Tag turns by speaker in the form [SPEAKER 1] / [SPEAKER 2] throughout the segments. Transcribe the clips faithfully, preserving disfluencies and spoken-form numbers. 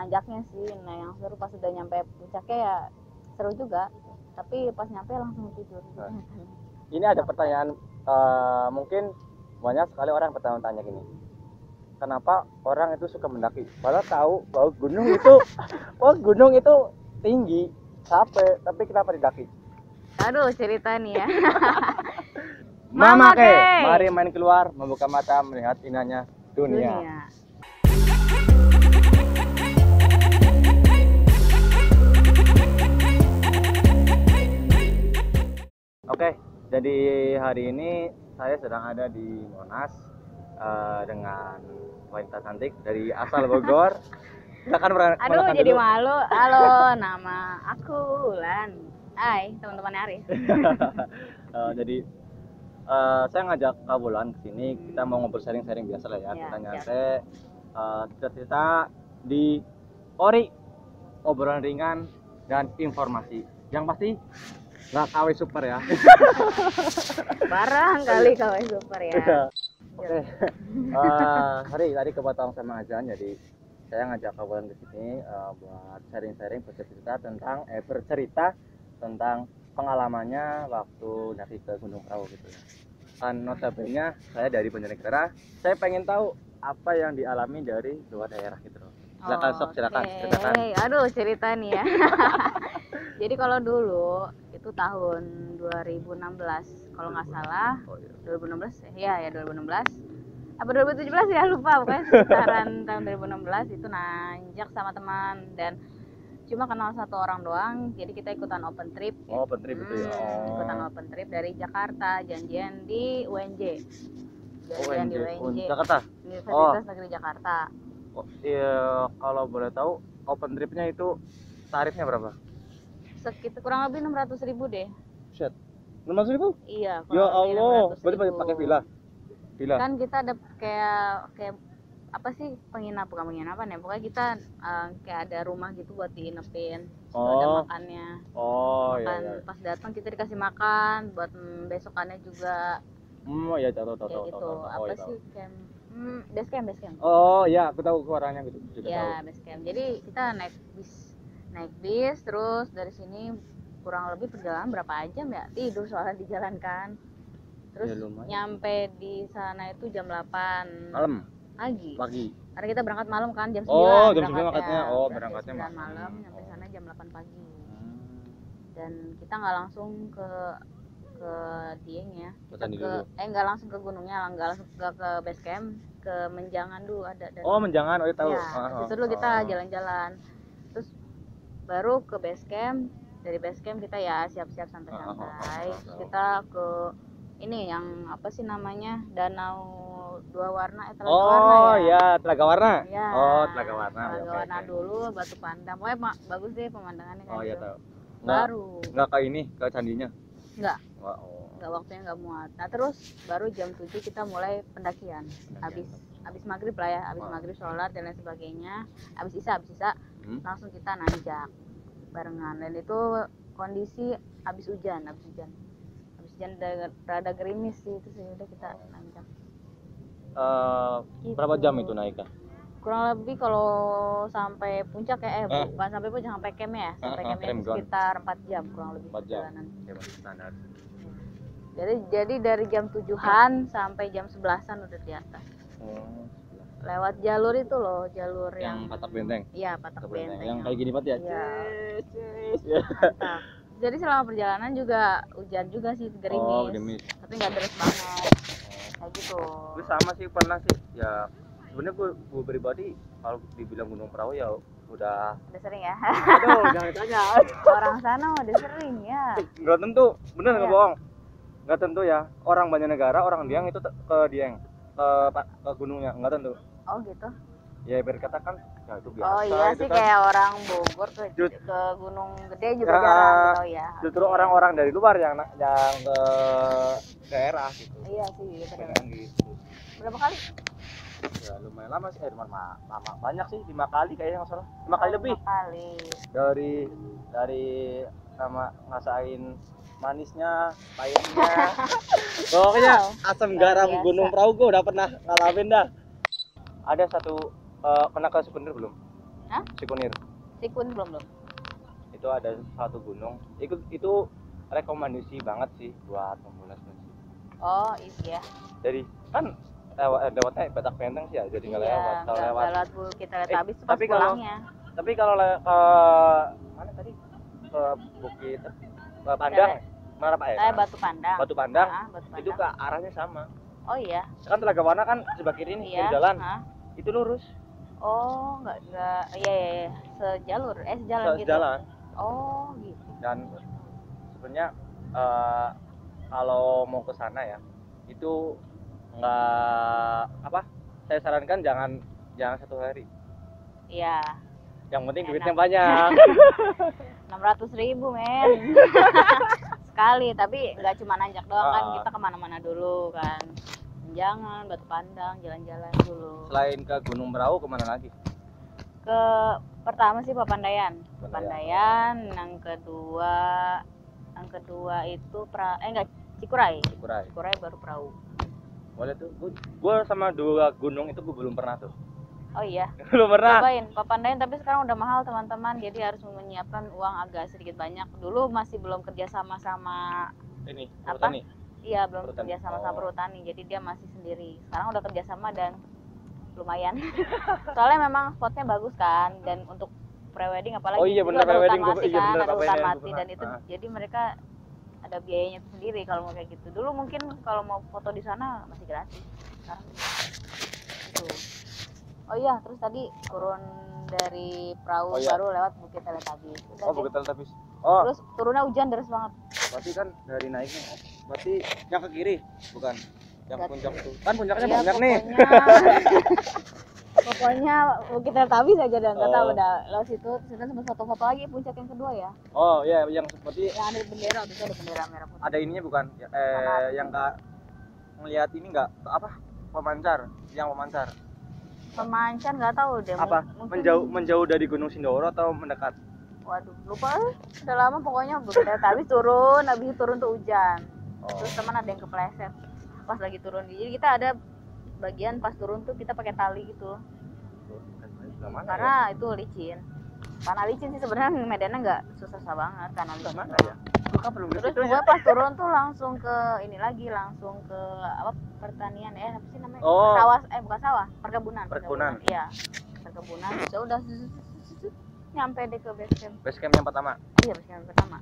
[SPEAKER 1] nanjaknya sih. Nah yang seru pas udah nyampe puncaknya ya seru juga, tapi pas nyampe langsung tidur.
[SPEAKER 2] Nah, ini ada pertanyaan, uh, mungkin banyak sekali orang bertanya-tanya gini, kenapa orang itu suka mendaki padahal tahu bahwa gunung itu oh gunung itu tinggi, capek, tapi kenapa didaki?
[SPEAKER 1] Aduh cerita nih ya.
[SPEAKER 2] Mama ke, mari main keluar, membuka mata, melihat indahnya dunia.
[SPEAKER 1] dunia.
[SPEAKER 2] Oke, jadi hari ini saya sedang ada di Monas uh, dengan wanita cantik dari asal Bogor. Silakan
[SPEAKER 1] Aduh
[SPEAKER 2] perkenalkan
[SPEAKER 1] jadi
[SPEAKER 2] dulu.
[SPEAKER 1] malu. Halo, nama aku Ulan. Hai teman-teman Arif.
[SPEAKER 2] uh, jadi Uh, saya ngajak Kak Bulan ke sini, kita mau ngobrol sharing-sharing biasa lah ya,
[SPEAKER 1] ya
[SPEAKER 2] kita
[SPEAKER 1] ya.
[SPEAKER 2] nyantai, uh, cerita di Ori, obrolan ringan dan informasi. Yang pasti nggak K W super ya.
[SPEAKER 1] Barang kali K W super ya.
[SPEAKER 2] Oke, okay. uh, hari tadi kepotong sama Azan, jadi saya ngajak Kak Bulan ke sini uh, buat sharing-sharing, bercerita tentang, eh bercerita tentang pengalamannya waktu daki ke Gunung Prau gitu ya. Kan notabene saya dari Banjarnegara, saya pengen tahu apa yang dialami dari luar daerah gitu loh. Silakan
[SPEAKER 1] oh,
[SPEAKER 2] sok, silakan
[SPEAKER 1] okay.
[SPEAKER 2] ceritakan.
[SPEAKER 1] Aduh cerita nih ya. Jadi kalau dulu itu tahun dua ribu enam belas kalau nggak salah. Oh, iya. dua ribu enam belas ya ya dua ribu enam belas apa dua ribu tujuh belas ya lupa, pokoknya sekitaran tahun dua ribu enam belas itu nanjak sama teman dan cuma kenal satu orang doang, jadi kita ikutan open trip.
[SPEAKER 2] Oh, open trip hmm, itu ya. Oh.
[SPEAKER 1] Ikutan open trip dari Jakarta, janjian di U N J. Janjian di U N J.
[SPEAKER 2] Jakarta.
[SPEAKER 1] Universitas oh. Negeri Jakarta.
[SPEAKER 2] Oh, iya, kalau boleh tahu open tripnya itu tarifnya berapa?
[SPEAKER 1] Sekitar kurang lebih enam ratus ribu deh.
[SPEAKER 2] Set. enam ratus ribu?
[SPEAKER 1] Iya,
[SPEAKER 2] ya Allah, berarti pakai villa. Villa.
[SPEAKER 1] Kan kita ada kayak kayak apa sih penginap bukan penginapan ya, pokoknya kita uh, kayak ada rumah gitu buat diinepin, oh. ada makannya.
[SPEAKER 2] Oh
[SPEAKER 1] makan
[SPEAKER 2] iya, iya.
[SPEAKER 1] Pas datang kita dikasih makan buat mm, besokannya juga.
[SPEAKER 2] Hmm, ya tahu tahu tahu
[SPEAKER 1] gitu.
[SPEAKER 2] tahu.
[SPEAKER 1] Apa oh, sih camp? Hmm, base camp, base camp.
[SPEAKER 2] Oh ya, aku tahu suaranya gitu.
[SPEAKER 1] Ya, base camp. Jadi kita naik bis, naik bis terus dari sini kurang lebih perjalanan berapa jam ya? Tidur soalnya di jalan kan. Terus ya, nyampe di sana itu jam delapan
[SPEAKER 2] malam.
[SPEAKER 1] Pagi.
[SPEAKER 2] Pagi.
[SPEAKER 1] Karena kita berangkat malam kan jam sembilan.
[SPEAKER 2] Oh, jam sembilan berangkatnya. Oh, berangkatnya
[SPEAKER 1] malam. malam nyampe oh. sana jam delapan pagi. Hmm. Dan kita nggak langsung ke ke Dieng ya. Kita ke dulu. eh nggak langsung ke gunungnya, nggak langsung ke, ke base camp, ke Menjangan dulu ada. Dan
[SPEAKER 2] oh, Menjangan. Oh, ya tahu.
[SPEAKER 1] Ya, oh, itu dulu kita jalan-jalan. Terus baru ke base camp. Dari base camp kita ya siap-siap santai-santai. Oh, oh, oh, oh, oh. Kita ke ini yang apa sih namanya? Danau dua warna eh telaga
[SPEAKER 2] oh,
[SPEAKER 1] warna ya.
[SPEAKER 2] ya, telaga warna.
[SPEAKER 1] Ya,
[SPEAKER 2] oh, telaga warna.
[SPEAKER 1] Telaga
[SPEAKER 2] okay,
[SPEAKER 1] warna
[SPEAKER 2] okay.
[SPEAKER 1] dulu, Batu Pandang. Pokoknya mak, bagus deh pemandangannya kan.
[SPEAKER 2] Oh, iya tahu.
[SPEAKER 1] Baru.
[SPEAKER 2] Enggak kayak ini, ke candinya.
[SPEAKER 1] Enggak.
[SPEAKER 2] Oh.
[SPEAKER 1] Enggak, waktunya enggak muat. Nah, terus baru jam tujuh kita mulai pendakian. pendakian. Habis habis maghrib lah ya, habis oh. maghrib sholat dan lain sebagainya. Habis isya, habis isya hmm? langsung kita nanjak barengan. Dan itu kondisi habis hujan, habis hujan. Habis hujan rada gerimis sih, itu sih udah kita nanjak.
[SPEAKER 2] Uh, gitu. Berapa jam itu naiknya?
[SPEAKER 1] Kurang lebih kalau sampai puncak ya, eh, eh. bukan sampai puncak, sampai camp ya, sampai uh, camp uh, sekitar empat jam kurang lebih perjalanan.
[SPEAKER 2] Standar.
[SPEAKER 1] Jadi jadi dari jam tujuhan sampai jam sebelasan udah di atas. Oh, lewat jalur itu loh, jalur yang,
[SPEAKER 2] yang Patak Benteng.
[SPEAKER 1] Iya, Patak Benteng.
[SPEAKER 2] Yang kayak gini banget ya.
[SPEAKER 1] Iya. Mantap. Jadi selama perjalanan juga hujan juga sih, gerimis. Oh, gerimis. Tapi nggak deras banget. Kayak gitu.
[SPEAKER 2] Gue sama sih pernah sih ya. Sebenarnya gue, gue pribadi kalau dibilang Gunung Prau ya udah
[SPEAKER 1] udah sering ya.
[SPEAKER 2] Aduh, jangan tanya.
[SPEAKER 1] Orang sana udah sering ya. Nggak
[SPEAKER 2] tentu, bener nggak iya. bohong. Nggak tentu ya. Orang Banjarnegara, orang Dieng itu ke Dieng, ke ke gunungnya nggak tentu.
[SPEAKER 1] Oh gitu.
[SPEAKER 2] Ya berkatakan ya itu biasa.
[SPEAKER 1] Oh iya sih kan. Kayak orang Bogor ke Just, ke Gunung Gede juga ya, jarang gitu ya.
[SPEAKER 2] Justru orang-orang okay. dari luar yang yang ke daerah gitu.
[SPEAKER 1] Iya sih gitu.
[SPEAKER 2] gitu.
[SPEAKER 1] Berapa kali?
[SPEAKER 2] Ya lumayan lama sih, eh lama, lama banyak sih, lima kali kayaknya nggak salah, lima kali oh, lebih.
[SPEAKER 1] Lima kali.
[SPEAKER 2] Dari dari sama ngasain manisnya, pahitnya, pokoknya wow. asam garam biasa. Gunung Prau gue udah pernah ngalamin dah. Ada satu uh, pernah ke souvenir belum?
[SPEAKER 1] Hah?
[SPEAKER 2] Sikunir.
[SPEAKER 1] Sikun belum belum.
[SPEAKER 2] Itu ada satu gunung. Itu itu rekomendasi banget sih buat pemula sih.
[SPEAKER 1] Oh iya.
[SPEAKER 2] Jadi kan lewat lewatnya Batak Benteng sih ya, jadi nggak
[SPEAKER 1] Iya,
[SPEAKER 2] lewat. Kalau
[SPEAKER 1] nggak
[SPEAKER 2] lewat
[SPEAKER 1] lewat Bukit Teletabis tuh pas
[SPEAKER 2] tapi kalau-
[SPEAKER 1] pulangnya.
[SPEAKER 2] tapi kalau le- ke mana tadi ke Bukit ke Pandang mana Pak ya?
[SPEAKER 1] Eh Batu Pandang.
[SPEAKER 2] Batu Pandang.
[SPEAKER 1] Ah, Batu Pandang.
[SPEAKER 2] Itu ke arahnya sama.
[SPEAKER 1] Oh iya.
[SPEAKER 2] Kan Telaga Warna kan sebelah kiri nih
[SPEAKER 1] Iya.
[SPEAKER 2] kiri jalan.
[SPEAKER 1] Hah?
[SPEAKER 2] Itu lurus.
[SPEAKER 1] Oh, enggak enggak iya iya, iya. Sejalur, eh sejalan
[SPEAKER 2] Se-
[SPEAKER 1] gitu.
[SPEAKER 2] Sejalan.
[SPEAKER 1] Oh, gitu.
[SPEAKER 2] Dan sebenarnya eh, kalau mau ke sana ya itu nggak apa? Saya sarankan jangan jangan satu hari.
[SPEAKER 1] Iya.
[SPEAKER 2] Yang penting
[SPEAKER 1] Enak.
[SPEAKER 2] duitnya banyak.
[SPEAKER 1] enam ratus ribu men. Sekali, tapi nggak cuma nanjak doang kan,
[SPEAKER 2] Ah.
[SPEAKER 1] kita kemana-mana dulu kan. Jangan Batu Pandang, jalan-jalan dulu.
[SPEAKER 2] Selain ke Gunung Merahu kemana lagi?
[SPEAKER 1] Ke pertama sih Papandayan.
[SPEAKER 2] Papandayan.
[SPEAKER 1] Papandayan, yang kedua yang kedua itu pra eh enggak Cikuray.
[SPEAKER 2] Cikuray.
[SPEAKER 1] Cikuray baru perahu.
[SPEAKER 2] Boleh tuh. Gue sama dua gunung itu gue belum pernah tuh.
[SPEAKER 1] Oh iya.
[SPEAKER 2] Belum pernah.
[SPEAKER 1] Cobain Papandayan, tapi sekarang udah mahal teman-teman, jadi harus menyiapkan uang agak sedikit banyak. Dulu masih belum kerja sama sama
[SPEAKER 2] Ini
[SPEAKER 1] Apa?
[SPEAKER 2] perhutani.
[SPEAKER 1] iya belum
[SPEAKER 2] Perhutani.
[SPEAKER 1] kerja sama sama
[SPEAKER 2] Oh.
[SPEAKER 1] perhutani, jadi dia masih sendiri. Sekarang udah kerja sama dan lumayan. Soalnya memang spotnya bagus kan, dan untuk prewedding apalagi
[SPEAKER 2] Oh iya,
[SPEAKER 1] itu
[SPEAKER 2] bener,
[SPEAKER 1] ada hutan
[SPEAKER 2] prewedding gua-
[SPEAKER 1] mati
[SPEAKER 2] iya,
[SPEAKER 1] kan,
[SPEAKER 2] bener,
[SPEAKER 1] ada hutan
[SPEAKER 2] prewedding
[SPEAKER 1] mati
[SPEAKER 2] gua
[SPEAKER 1] dan
[SPEAKER 2] pernah.
[SPEAKER 1] itu
[SPEAKER 2] Ah.
[SPEAKER 1] jadi mereka ada biayanya sendiri kalau mau kayak gitu. Dulu mungkin kalau mau foto di sana masih gratis. Sekarang gitu. Oh iya, terus tadi turun dari perahu
[SPEAKER 2] Oh iya.
[SPEAKER 1] baru lewat Bukit Teletabis. Udah
[SPEAKER 2] Oh,
[SPEAKER 1] deh.
[SPEAKER 2] Bukit Teletabis. Oh,
[SPEAKER 1] Terus turunnya hujan deras banget.
[SPEAKER 2] berarti kan dari naiknya. Berarti yang ke kiri, bukan? Yang
[SPEAKER 1] Nggak-
[SPEAKER 2] puncak tuh. Kan puncaknya
[SPEAKER 1] Iya,
[SPEAKER 2] banyak nih.
[SPEAKER 1] pokoknya pokoknya Bukit Teletabis aja dan nggak tahu
[SPEAKER 2] Oh.
[SPEAKER 1] udah lewat situ, terus kita sempat foto-foto lagi puncak yang kedua ya,
[SPEAKER 2] Oh iya, yang seperti
[SPEAKER 1] yang ada bendera, waktu itu ada bendera merah putih.
[SPEAKER 2] ada ininya bukan? Ya, eh,
[SPEAKER 1] Mana?
[SPEAKER 2] yang nggak ngelihat ini nggak apa? Pemancar, yang pemancar.
[SPEAKER 1] Pemancar nggak tahu deh.
[SPEAKER 2] Apa?
[SPEAKER 1] mungkin-
[SPEAKER 2] Menjauh menjauh dari Gunung Sindoro atau mendekat?
[SPEAKER 1] Waduh, lupa eh. Udah lama pokoknya Bukit Teletabis turun, habis itu turun tuh hujan.
[SPEAKER 2] Oh.
[SPEAKER 1] Terus teman ada yang kepleset pas lagi turun. Jadi kita ada bagian pas turun tuh kita pakai tali gitu.
[SPEAKER 2] Sebelah mana
[SPEAKER 1] Karena itu licin. Karena licin sih sebenarnya medannya nggak susah-susah banget karena
[SPEAKER 2] ya? Sebelah
[SPEAKER 1] licin.
[SPEAKER 2] mana ya? Gua belum
[SPEAKER 1] Terus
[SPEAKER 2] lihat itu
[SPEAKER 1] gua
[SPEAKER 2] ya.
[SPEAKER 1] pas turun tuh langsung ke ini lagi, langsung ke apa pertanian eh apa sih namanya?
[SPEAKER 2] Oh.
[SPEAKER 1] Sawah eh bukan sawah, perkebunan.
[SPEAKER 2] Perkebunan.
[SPEAKER 1] Iya. Perkebunan. Ya udah sus- sus- sus- sus, nyampe deh ke base camp.
[SPEAKER 2] Base camp yang pertama.
[SPEAKER 1] Iya, base camp pertama.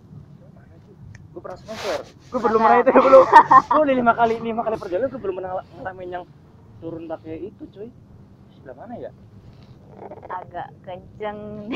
[SPEAKER 2] Gue pernah sponsor. Gue belum pernah itu belum. Gue udah lima kali lima kali perjalanan gue belum pernah ngalamin yang turun pakai itu cuy. Sebelah mana ya?
[SPEAKER 1] Agak kenceng.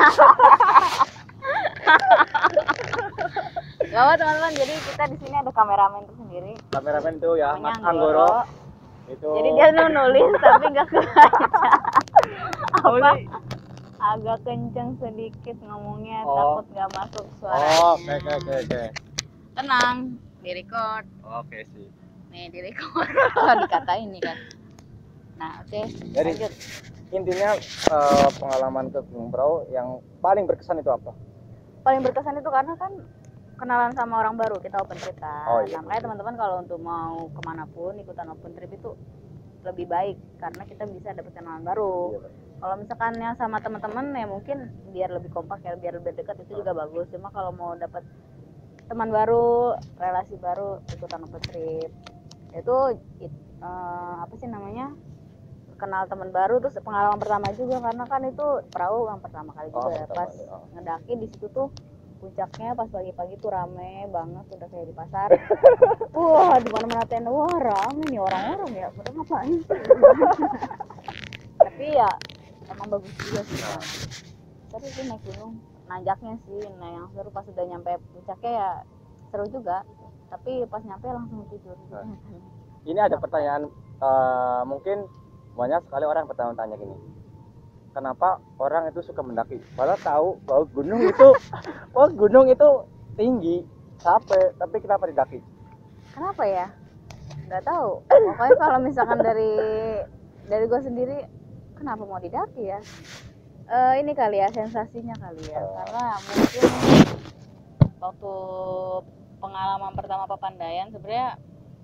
[SPEAKER 1] Gak apa teman-teman, jadi kita di sini ada kameramen tersendiri.
[SPEAKER 2] Kameramen itu ya,
[SPEAKER 1] Namanya
[SPEAKER 2] Mas Anggoro. Itu.
[SPEAKER 1] Jadi dia nu- nulis tapi nggak kebaca.
[SPEAKER 2] Oh,
[SPEAKER 1] Apa?
[SPEAKER 2] ini-
[SPEAKER 1] Agak kenceng sedikit ngomongnya,
[SPEAKER 2] Oh.
[SPEAKER 1] takut nggak masuk suaranya.
[SPEAKER 2] Oh, oke oke oke oke.
[SPEAKER 1] Tenang, di record.
[SPEAKER 2] Oke sih.
[SPEAKER 1] Nih di record. Oh, dikatain nih kan. Nah, oke.
[SPEAKER 2] Jadi
[SPEAKER 1] Lanjut.
[SPEAKER 2] intinya eh, pengalaman ke Gunung Prau yang paling berkesan itu apa?
[SPEAKER 1] Paling berkesan itu karena kan kenalan sama orang baru, kita open trip kan.
[SPEAKER 2] Oh, iya,
[SPEAKER 1] Nah, makanya teman-teman kalau untuk mau kemanapun ikutan open trip itu lebih baik karena kita bisa dapet kenalan baru.
[SPEAKER 2] Iya, Pak.
[SPEAKER 1] Kalau misalkan yang sama teman-teman ya mungkin biar lebih kompak ya, biar lebih dekat itu juga bagus. Cuma kalau mau dapat teman baru, relasi baru, ikutan open trip itu it- eh, apa sih namanya, kenal teman baru, terus pengalaman pertama juga karena kan itu perahu yang pertama kali
[SPEAKER 2] Oh,
[SPEAKER 1] juga.
[SPEAKER 2] pertama
[SPEAKER 1] Pas
[SPEAKER 2] kali, oh.
[SPEAKER 1] ngedaki di situ tuh puncaknya pas pagi-pagi tuh rame banget, udah kayak di pasar. Wah, di mana-mana tenda, wah rame nih orang-orang ya, udah ngapain sih? Tapi ya emang bagus juga sih kan. Tapi sih naik gunung, nanjaknya sih, nah yang seru pas udah nyampe puncaknya ya seru juga. Tapi pas nyampe langsung tidur.
[SPEAKER 2] Nah. Ini ada pertanyaan eh, mungkin banyak sekali orang bertanya-tanya gini. Kenapa orang itu suka mendaki? Padahal tahu bahwa gunung itu oh gunung itu tinggi, capek, tapi kenapa didaki?
[SPEAKER 1] Kenapa ya? Nggak tahu. Pokoknya kalau misalkan dari dari gue sendiri, kenapa mau didaki ya? Eh, ini kali ya sensasinya kali ya.
[SPEAKER 2] Oh.
[SPEAKER 1] Karena mungkin waktu pengalaman pertama Papandayan sebenarnya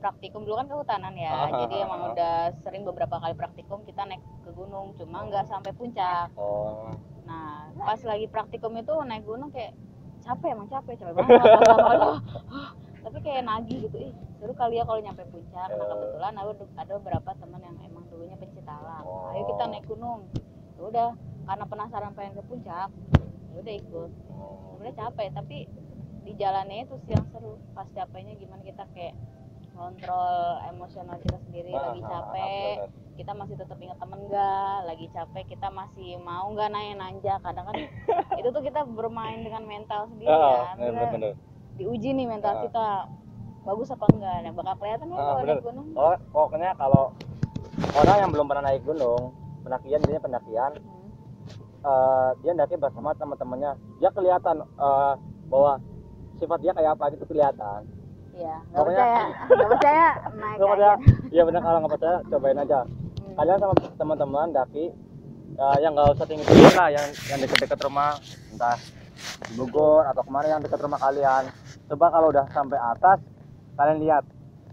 [SPEAKER 1] praktikum dulu kan kehutanan ya,
[SPEAKER 2] Ah,
[SPEAKER 1] jadi
[SPEAKER 2] ah,
[SPEAKER 1] emang
[SPEAKER 2] ah.
[SPEAKER 1] udah sering beberapa kali praktikum kita naik ke gunung, cuma nggak sampai puncak.
[SPEAKER 2] Oh,
[SPEAKER 1] Nah pas lagi praktikum itu naik gunung kayak capek, emang capek capek banget lama-lama. Aduh, tapi kayak nagih gitu, ih seru kali ya kalau nyampe puncak. Nah kebetulan ada ada beberapa teman yang emang dulunya pencinta alam, ayo kita naik gunung. Ya udah, karena penasaran pengen ke puncak, ya udah ikut. Sebenarnya capek tapi di jalannya itu sih yang seru. Pas capeknya gimana kita kayak kontrol emosional kita sendiri.
[SPEAKER 2] Ah,
[SPEAKER 1] Lagi
[SPEAKER 2] ah, ah,
[SPEAKER 1] capek
[SPEAKER 2] benar.
[SPEAKER 1] kita masih tetap ingat temen nggak, lagi capek kita masih mau nggak nanya nanjak. Kadang kan itu tuh kita bermain dengan mental sendiri
[SPEAKER 2] Ah,
[SPEAKER 1] ya.
[SPEAKER 2] benar
[SPEAKER 1] Kita
[SPEAKER 2] benar.
[SPEAKER 1] diuji nih mental
[SPEAKER 2] Ah.
[SPEAKER 1] kita bagus apa enggak. Nah bakal kelihatan ya
[SPEAKER 2] Ah,
[SPEAKER 1] kalau
[SPEAKER 2] benar.
[SPEAKER 1] naik gunung.
[SPEAKER 2] Oh, pokoknya kalau orang yang belum pernah naik gunung, pendakian dia pendakian,
[SPEAKER 1] Hmm.
[SPEAKER 2] eh, dia ndaki bersama teman-temannya, dia kelihatan eh, bahwa sifat dia kayak apa gitu kelihatan.
[SPEAKER 1] Iya, nggak
[SPEAKER 2] Pokoknya-
[SPEAKER 1] percaya, nggak percaya naik
[SPEAKER 2] Nggak
[SPEAKER 1] aja.
[SPEAKER 2] percaya? Iya benar, kalau nggak percaya cobain aja.
[SPEAKER 1] Hmm.
[SPEAKER 2] Kalian sama teman-teman daki eh, yang nggak usah tinggi-tinggi lah, yang yang dekat-dekat rumah, entah di Bogor atau kemana yang dekat rumah kalian. Coba kalau udah sampai atas, kalian lihat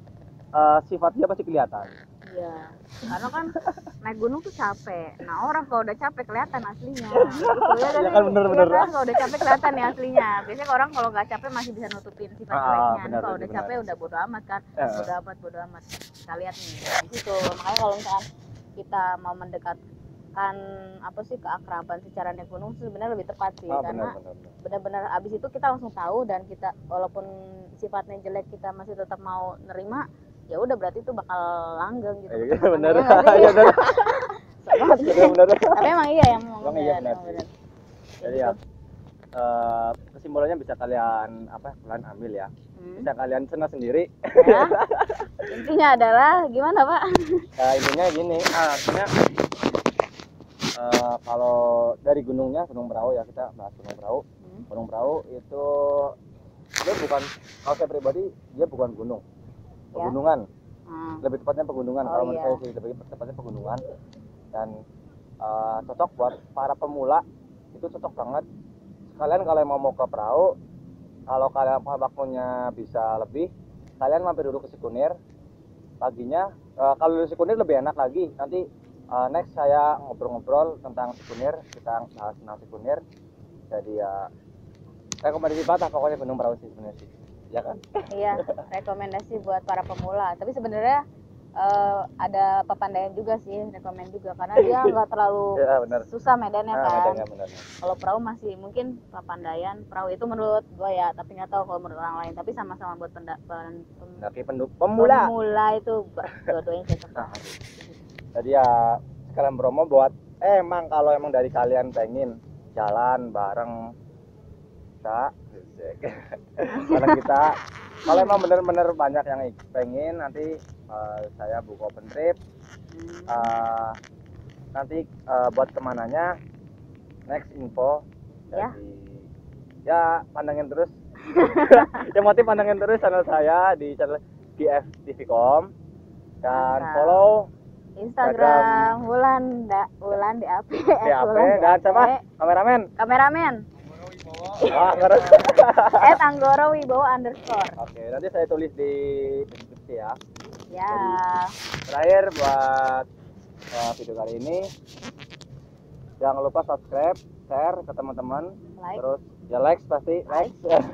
[SPEAKER 2] eh, sifat dia pasti kelihatan.
[SPEAKER 1] Iya, karena kan naik gunung tuh capek. Nah orang kalau udah capek kelihatan aslinya. Gitu ya
[SPEAKER 2] Iya kan,
[SPEAKER 1] sih?
[SPEAKER 2] bener-bener.
[SPEAKER 1] Iya kan, kalau udah capek kelihatan nih aslinya. Biasanya orang kalau nggak capek masih bisa nutupin sifat
[SPEAKER 2] Ah,
[SPEAKER 1] jeleknya. Nih
[SPEAKER 2] benar,
[SPEAKER 1] kalau
[SPEAKER 2] benar,
[SPEAKER 1] udah
[SPEAKER 2] benar.
[SPEAKER 1] capek udah bodo amat kan.
[SPEAKER 2] Eh.
[SPEAKER 1] Bodo amat, bodo amat. Kita lihat nih di situ. Makanya kalau misalkan kita mau mendekatkan apa sih keakraban secara naik gunung tuh sebenarnya lebih tepat sih,
[SPEAKER 2] Ah,
[SPEAKER 1] karena
[SPEAKER 2] benar, benar, benar.
[SPEAKER 1] benar-benar abis itu kita langsung tahu, dan kita walaupun sifatnya jelek kita masih tetap mau nerima, ya udah berarti itu bakal langgeng gitu.
[SPEAKER 2] Iya
[SPEAKER 1] pertemanan.
[SPEAKER 2] benar.
[SPEAKER 1] Ya nggak sih?
[SPEAKER 2] Iya benar.
[SPEAKER 1] Sok banget.
[SPEAKER 2] Benar benar.
[SPEAKER 1] Tapi emang iya yang
[SPEAKER 2] Emang iya benar
[SPEAKER 1] emang
[SPEAKER 2] sih.
[SPEAKER 1] benar.
[SPEAKER 2] Jadi ya eh, kesimpulannya bisa kalian apa kalian ambil ya.
[SPEAKER 1] Hmm.
[SPEAKER 2] Bisa kalian senang sendiri.
[SPEAKER 1] Ya. Intinya adalah gimana Pak?
[SPEAKER 2] Nah, intinya gini, ah, artinya eh, kalau dari gunungnya Gunung Berau ya, kita bahas Gunung Berau.
[SPEAKER 1] Hmm.
[SPEAKER 2] Gunung Berau itu dia bukan, kalau saya pribadi dia bukan gunung,
[SPEAKER 1] Ya.
[SPEAKER 2] pegunungan.
[SPEAKER 1] Hmm.
[SPEAKER 2] Lebih tepatnya pegunungan.
[SPEAKER 1] Oh,
[SPEAKER 2] Kalau menurut
[SPEAKER 1] iya.
[SPEAKER 2] saya sih lebih tepatnya pegunungan, dan eh, cocok buat para pemula. Itu cocok banget. Kalian kalau mau mau ke perahu, kalau kalian waktunya bisa lebih, kalian mampir dulu ke Sikunir paginya. Eh, kalau di Sikunir lebih enak lagi. Nanti eh, next saya ngobrol-ngobrol tentang Sikunir, kita bahas tentang Sikunir. Jadi ya rekomendasi banget lah pokoknya Gunung Berau sih sebenarnya sih, ya kan?
[SPEAKER 1] Iya, rekomendasi buat para pemula. Tapi sebenarnya eh, ada Papandayan juga sih, rekomend juga karena dia nggak terlalu
[SPEAKER 2] Iya, benar.
[SPEAKER 1] susah medannya
[SPEAKER 2] Nah,
[SPEAKER 1] kan.
[SPEAKER 2] medannya benar.
[SPEAKER 1] Kalau perahu masih mungkin Papandayan, perahu itu menurut gua ya, tapi nggak tahu kalau menurut orang lain. Tapi sama-sama buat penda, pen, pem-
[SPEAKER 2] Daki pendu- pemula.
[SPEAKER 1] pemula itu ba- dua-duanya cocok.
[SPEAKER 2] Nah, jadi ya sekalian promo buat eh, emang kalau emang dari kalian pengen jalan bareng kita, bareng kita, kalau emang bener-bener banyak yang pengen, nanti eh, saya buka open trip.
[SPEAKER 1] Hmm.
[SPEAKER 2] Eh, nanti eh, buat kemananya next info.
[SPEAKER 1] Ya.
[SPEAKER 2] Jadi ya pandangin terus. Yang motif pandangin terus channel saya di channel G F T V Com, dan
[SPEAKER 1] Mantap.
[SPEAKER 2] follow
[SPEAKER 1] Instagram Wulan da, Wulan D A P,
[SPEAKER 2] D A P dan siapa kameramen.
[SPEAKER 1] kameramen
[SPEAKER 2] Wah, ngerti.
[SPEAKER 1] at Anggoro Wibowo underscore.
[SPEAKER 2] Oke, nanti saya tulis di deskripsi ya.
[SPEAKER 1] Ya,
[SPEAKER 2] Terakhir buat uh, video kali ini, jangan lupa subscribe, share ke teman-teman,
[SPEAKER 1] like.
[SPEAKER 2] terus ya like pasti like,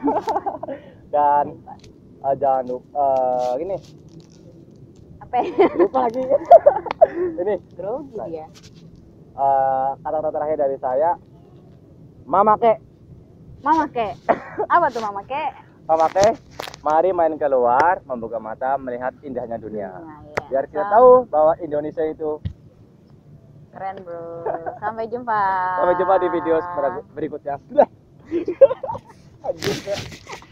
[SPEAKER 2] dan uh, jangan lupa uh, gini,
[SPEAKER 1] Apa?
[SPEAKER 2] lupa lagi. Ini
[SPEAKER 1] Grogi dia.
[SPEAKER 2] uh, kata-kata terakhir dari saya, Mama Ke,
[SPEAKER 1] Mama Ke. Apa tuh Mama Ke?
[SPEAKER 2] Mama Ke, mari main keluar, membuka mata, melihat indahnya dunia.
[SPEAKER 1] Nah, iya.
[SPEAKER 2] Biar kita
[SPEAKER 1] Sam-
[SPEAKER 2] tahu bahwa Indonesia itu.
[SPEAKER 1] Keren bro. Sampai jumpa.
[SPEAKER 2] Sampai jumpa di video berikutnya. Anjir.